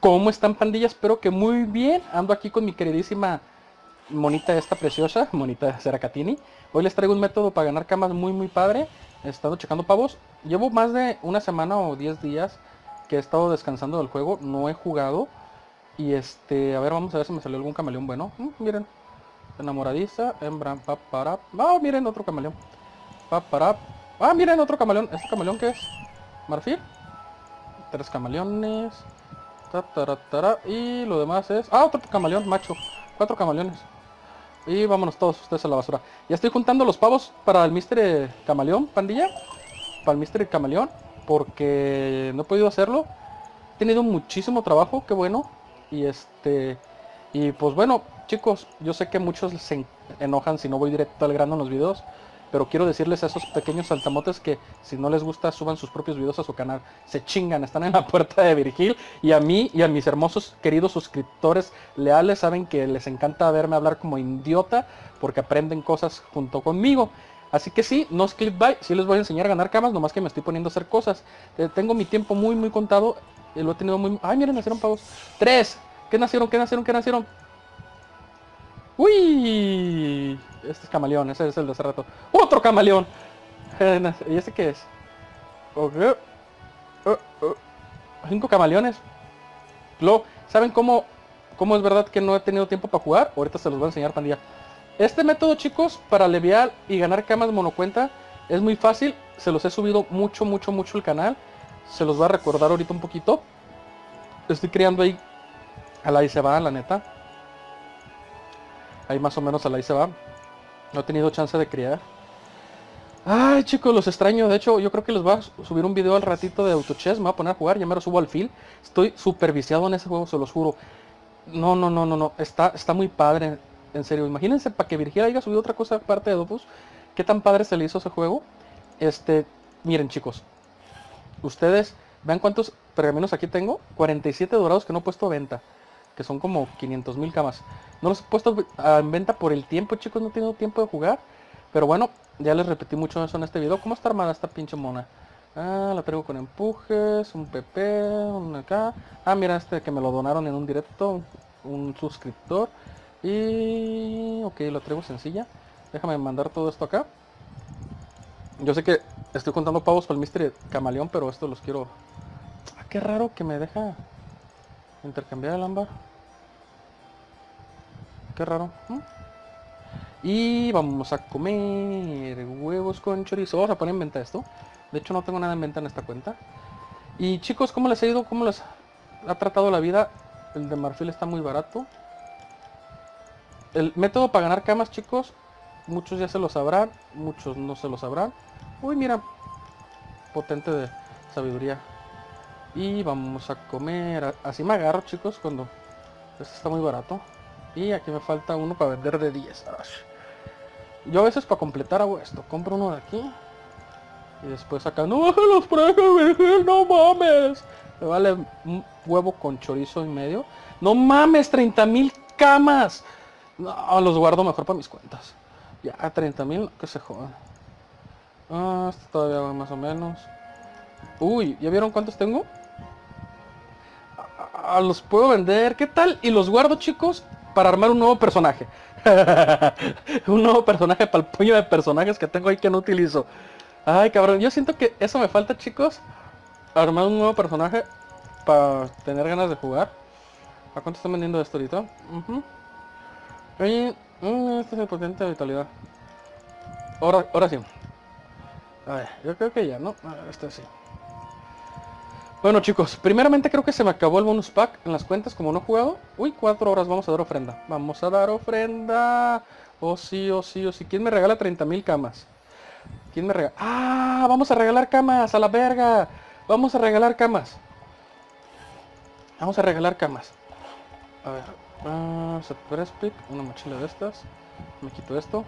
¿Cómo están, pandillas? Espero que muy bien. Ando aquí con mi queridísima monita esta preciosa, monita Ceracatini. Hoy les traigo un método para ganar camas muy padre. He estado checando pavos. Llevo más de una semana o 10 días que he estado descansando del juego. No he jugado. Y a ver, vamos a ver si me salió algún camaleón bueno. Miren, enamoradiza, hembra, para. Ah, miren, otro camaleón. Para. Ah, miren, otro camaleón. ¿Este camaleón qué es? ¿Marfil? 3 camaleones. Y lo demás es... Ah, otro camaleón, macho. 4 camaleones. Y vámonos todos ustedes a la basura. Ya estoy juntando los pavos para el Mr. Camaleón, pandilla. Para el Mr. Camaleón. Porque no he podido hacerlo. He tenido muchísimo trabajo, qué bueno. Y pues bueno, chicos, yo sé que muchos se enojan si no voy directo al grano en los videos. Pero quiero decirles a esos pequeños saltamotes que si no les gusta suban sus propios videos a su canal. Se chingan, están en la puerta de Virgil. Y a mí y a mis hermosos queridos suscriptores leales saben que les encanta verme hablar como idiota porque aprenden cosas junto conmigo. Así que sí, no es clickbait, sí les voy a enseñar a ganar camas, nomás que me estoy poniendo a hacer cosas. Tengo mi tiempo muy contado y lo he tenido muy... ¡Ay, miren, nacieron pavos! ¡3! ¿Qué nacieron? ¿Qué nacieron? ¿Qué nacieron? ¡Uy! Este es camaleón, ese es el de hace rato. ¡Otro camaleón! ¿Y este qué es? Okay. 5 camaleones. ¿Saben cómo es verdad que no he tenido tiempo para jugar? Ahorita se los voy a enseñar, pandilla. Este método, chicos, para aliviar y ganar camas monocuenta es muy fácil. Se los he subido mucho el canal. Se los voy a recordar ahorita un poquito. Estoy creando ahí. Ahí se va, la neta. Ahí más o menos ahí se va. No he tenido chance de criar. Ay, chicos, los extraño. De hecho, yo creo que les voy a subir un video al ratito de Autochess. Me voy a poner a jugar. Ya me lo subo al fil. Estoy súper viciado en ese juego, se los juro. No. Está muy padre. En serio, imagínense para que Virgil haya subido otra cosa aparte de Dopus. Qué tan padre se le hizo ese juego. Miren, chicos. Ustedes vean cuántos pergaminos aquí tengo. 47 dorados que no he puesto a venta. Que son como 500,000 camas. No los he puesto en venta por el tiempo, chicos. No he tenido tiempo de jugar. Pero bueno, ya les repetí mucho eso en este video. ¿Cómo está armada esta pinche mona? Ah, la traigo con empujes, un PP, un acá. Ah, mira, que me lo donaron en un directo, un suscriptor. Y... ok, lo traigo sencilla. Déjame mandar todo esto acá. Yo sé que estoy contando pavos para el Mystery Camaleón, pero esto los quiero... Ah, qué raro que me deja intercambiar el ámbar. Qué raro. Y vamos a comer huevos con chorizo. Vamos a poner en venta esto. De hecho no tengo nada en venta en esta cuenta. Y chicos, ¿cómo les ha ido? ¿Cómo les ha tratado la vida? El de marfil está muy barato. El método para ganar camas, chicos, muchos ya se lo sabrán, muchos no se lo sabrán. Uy, mira, potente de sabiduría. Y vamos a comer. Así me agarro, chicos, cuando este está muy barato. Y aquí me falta uno para vender de 10. Yo a veces para completar hago esto. Compro uno de aquí. Y después acá. ¡No, los precios, Virgil! ¡No mames! Me vale un huevo con chorizo y medio. ¡No mames! ¡30,000 camas! No, los guardo mejor para mis cuentas. Ya, 30,000, que se jodan. Ah, esto todavía va más o menos. Uy, ¿ya vieron cuántos tengo? Los puedo vender. ¿Qué tal? Y los guardo, chicos, para armar un nuevo personaje. Un nuevo personaje para el puño de personajes que tengo ahí que no utilizo. Ay, cabrón, yo siento que eso me falta, chicos. Armar un nuevo personaje para tener ganas de jugar. ¿A cuánto están vendiendo esto ahorita? Oye, este es el potente de vitalidad. Ahora sí. A ver, yo creo que ya, ¿no? Este sí. Bueno, chicos, primeramente creo que se me acabó el bonus pack en las cuentas, como no he jugado. Uy, 4 horas, vamos a dar ofrenda. Vamos a dar ofrenda. Oh sí. ¿Quién me regala 30,000 camas? ¿Quién me regala? ¡Ah! Vamos a regalar camas, a la verga. Vamos a regalar camas. Vamos a regalar camas. A ver. Set press pick, una mochila de estas. Me quito esto.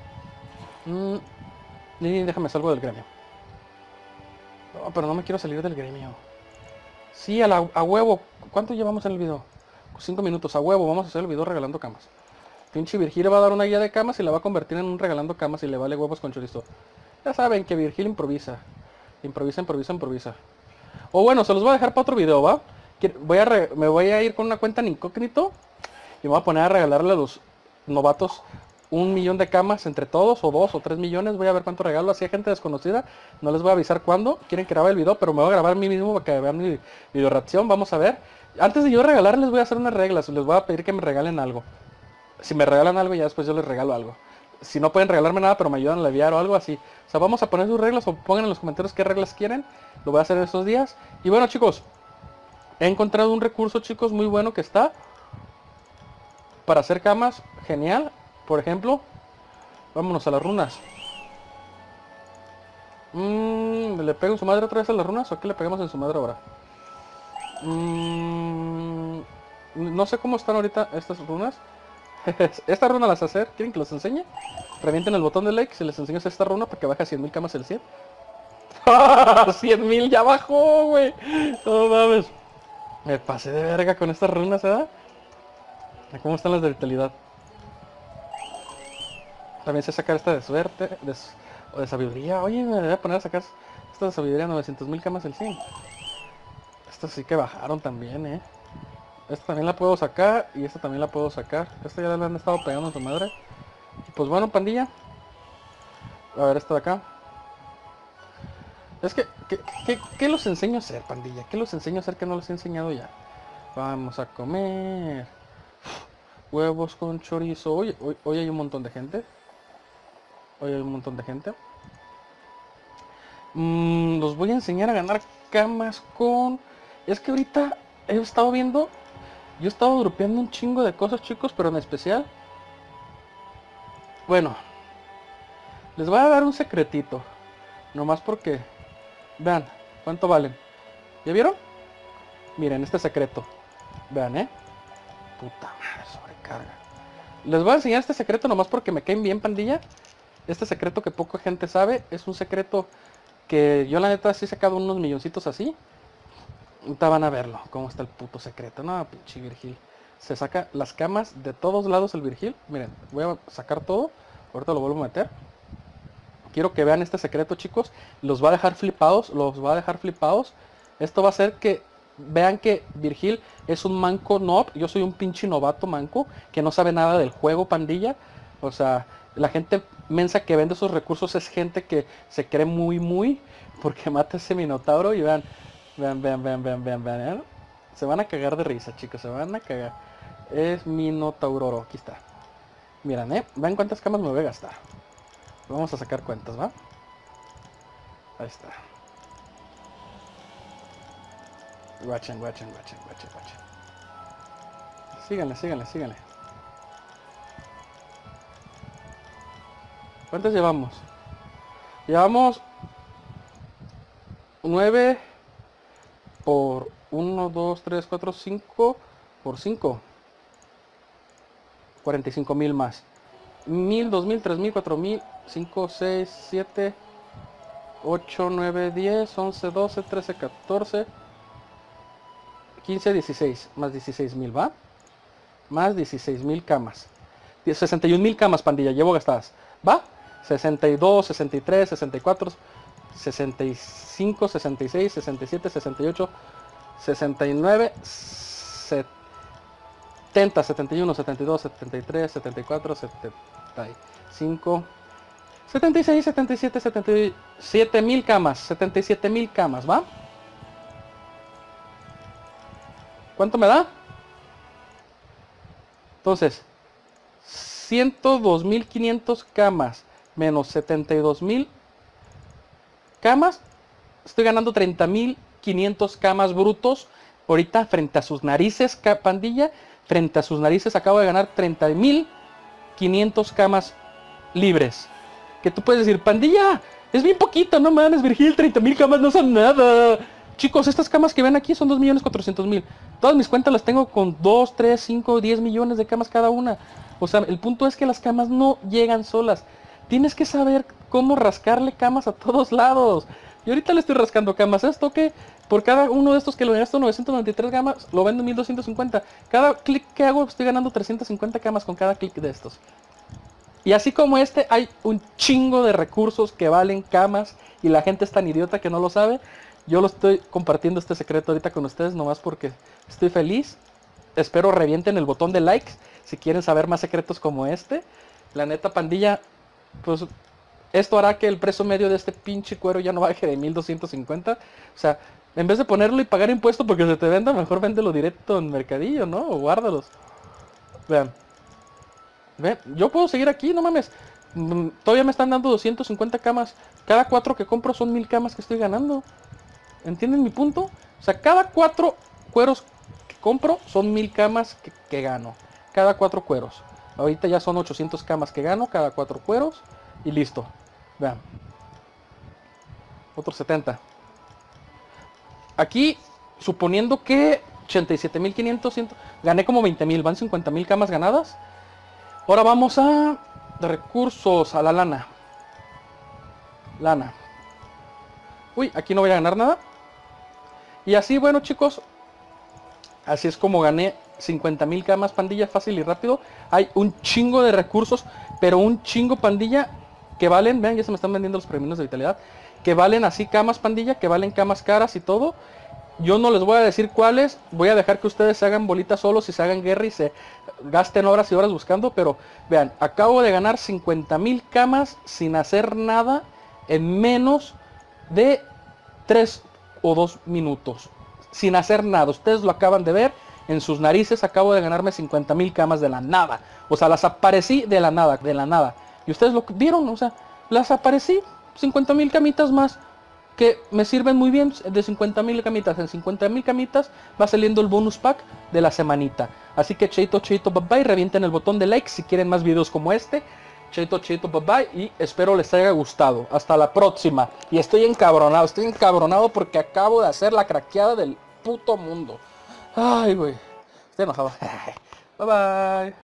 Y déjame salgo del gremio. No, pero no me quiero salir del gremio. Sí, a huevo. ¿Cuánto llevamos en el video? 5 minutos. A huevo, vamos a hacer el video regalando camas. Pinche Virgil va a dar una guía de camas y la va a convertir en un regalando camas y le vale huevos con chorizo. Ya saben que Virgil improvisa. Improvisa. O bueno, se los voy a dejar para otro video, ¿va? Me voy a ir con una cuenta en incógnito y me voy a poner a regalarle a los novatos 1 millón de camas entre todos, o 2 o 3 millones. Voy a ver cuánto regalo así a gente desconocida. No les voy a avisar cuándo quieren que grabe el video, pero me voy a grabar a mí mismo para que vean mi video reacción. Vamos a ver. Antes de yo regalarles voy a hacer unas reglas. Les voy a pedir que me regalen algo. Si me regalan algo, ya después yo les regalo algo. Si no pueden regalarme nada, pero me ayudan a enviar o algo así. O sea, vamos a poner sus reglas, o pongan en los comentarios qué reglas quieren. Lo voy a hacer estos días. Y bueno, chicos, he encontrado un recurso, chicos, muy bueno que está para hacer camas. Genial. Por ejemplo, vámonos a las runas. ¿Le pego en su madre otra vez a las runas o qué le pegamos en su madre ahora? No sé cómo están ahorita estas runas. Esta runa las hacer, ¿quieren que los enseñe? Revienten el botón de like si les enseño esta runa para que baje a 100.000 camas el 100. 100.000 ya bajó, güey. No mames. Me pasé de verga con estas runas, ¿verdad? ¿Cómo están las de vitalidad? También sé sacar esta de suerte o de sabiduría. Oye, me voy a poner a sacar esta de sabiduría, 900.000 camas el 100. Estas sí que bajaron también, Esta también la puedo sacar y esta también la puedo sacar. Esta ya la han estado pegando a su madre. Y pues bueno, pandilla. A ver, esta de acá. Es que, ¿qué los enseño a hacer, pandilla? ¿Qué los enseño a hacer que no les he enseñado ya? Vamos a comer huevos con chorizo. Hoy hay un montón de gente. Hoy hay un montón de gente. Los voy a enseñar a ganar camas con... Es que ahorita he estado viendo... Yo he estado dropeando un chingo de cosas, chicos, pero en especial... Bueno, les voy a dar un secretito. Nomás porque... Vean, ¿cuánto valen? ¿Ya vieron? Miren, este secreto. Vean, Puta madre, sobrecarga. Les voy a enseñar este secreto nomás porque me caen bien, pandilla. Este secreto que poca gente sabe. Es un secreto que yo la neta sí he sacado unos milloncitos así. Ahorita van a verlo, cómo está el puto secreto. No, pinche Virgil. Se saca las camas de todos lados el Virgil. Miren, voy a sacar todo. Ahorita lo vuelvo a meter. Quiero que vean este secreto, chicos. Los va a dejar flipados. Los va a dejar flipados. Esto va a hacer que vean que Virgil es un manco noob. Yo soy un pinche novato manco que no sabe nada del juego, pandilla. O sea, la gente mensa que vende esos recursos es gente que se cree muy porque mata ese minotauro. Y vean. Vean. Se van a cagar de risa, chicos. Se van a cagar. Es minotauro. Aquí está. Miren, vean cuántas camas me voy a gastar. Vamos a sacar cuentas, ¿va? Ahí está. Guachen. Síganle. ¿Cuántas llevamos? Llevamos 9 por 1, 2, 3, 4, 5 por 5. 45.000 más. 1.000, 2.000, 3.000, 4.000, 5, 6, 7, 8, 9, 10, 11, 12, 13, 14, 15, 16. Más 16.000, ¿va? Más 16.000 camas. 61.000 camas, pandilla, llevo gastadas. ¿Va? 62, 63, 64, 65, 66, 67, 68, 69, 70, 71, 72, 73, 74, 75, 76, 77, 77.000 camas. 77.000 camas, ¿va? ¿Cuánto me da? Entonces, 102.500 camas menos 72.000 camas. Estoy ganando 30.500 camas brutos. Ahorita frente a sus narices, pandilla. Frente a sus narices acabo de ganar 30.500 camas libres. Que tú puedes decir, pandilla, es bien poquito, no mames, Virgil, 30.000 camas no son nada. Chicos, estas camas que ven aquí son 2.400.000. Todas mis cuentas las tengo con 2, 3, 5, 10 millones de camas cada una. O sea, el punto es que las camas no llegan solas. Tienes que saber cómo rascarle camas a todos lados. Y ahorita le estoy rascando camas a esto que por cada uno de estos que lo gasto 993 camas, lo vendo 1.250. Cada clic que hago estoy ganando 350 camas con cada clic de estos. Y así como este, hay un chingo de recursos que valen camas y la gente es tan idiota que no lo sabe. Yo lo estoy compartiendo este secreto ahorita con ustedes nomás porque estoy feliz. Espero revienten el botón de likes si quieren saber más secretos como este. La neta, pandilla, pues esto hará que el precio medio de este pinche cuero ya no baje de 1250. O sea, en vez de ponerlo y pagar impuesto porque se te venda, mejor véndelo directo en mercadillo, ¿no? O guárdalos. Vean. Ven, yo puedo seguir aquí, no mames. Todavía me están dando 250 camas. Cada 4 que compro son 1000 camas que estoy ganando. ¿Entienden mi punto? O sea, cada 4 cueros que compro son 1000 camas que gano. Cada 4 cueros. Ahorita ya son 800 camas que gano cada 4 cueros. Y listo. Vean. Otros 70. Aquí, suponiendo que 87.500, gané como 20.000. Van 50.000 camas ganadas. Ahora vamos a recursos, a la lana. Lana. Uy, aquí no voy a ganar nada. Y así, bueno, chicos, así es como gané 50.000 camas, pandilla, fácil y rápido. Hay un chingo de recursos, pero un chingo, pandilla, que valen, vean, ya se me están vendiendo los premios de vitalidad, que valen así camas, pandilla, que valen camas caras y todo. Yo no les voy a decir cuáles, voy a dejar que ustedes se hagan bolitas solos y se hagan guerra y se gasten horas y horas buscando, pero vean, acabo de ganar 50.000 camas sin hacer nada en menos de 3 o 2 minutos. Sin hacer nada, ustedes lo acaban de ver, en sus narices acabo de ganarme 50.000 camas de la nada. O sea, las aparecí de la nada, de la nada. Y ustedes lo vieron, o sea, las aparecí, 50.000 camitas más. Que me sirven muy bien, de 50.000 camitas. En 50.000 camitas va saliendo el bonus pack de la semanita. Así que cheito, bye bye. Revienten el botón de like si quieren más videos como este. Cheito, bye bye. Y espero les haya gustado. Hasta la próxima. Y estoy encabronado porque acabo de hacer la craqueada del puto mundo. Ay, güey. Estoy enojado. Bye bye.